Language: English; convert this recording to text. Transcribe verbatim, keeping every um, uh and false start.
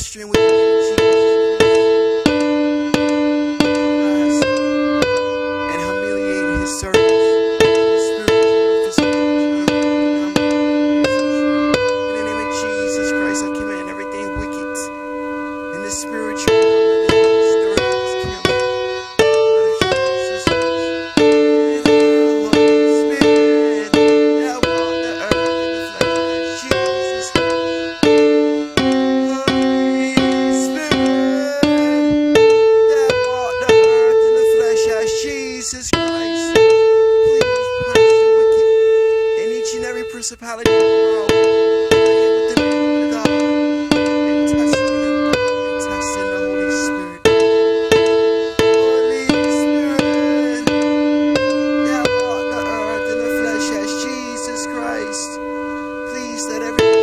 pasturing with you, Jesus. And humiliating his servants. In the name of Jesus Christ, I command everything wicked in the spiritual Jesus Christ, please punish the wicked and each and every principality of the world with the name of God and testing them and testing the Holy Spirit. Holy Spirit, that walk the earth in the flesh as Jesus Christ, please let every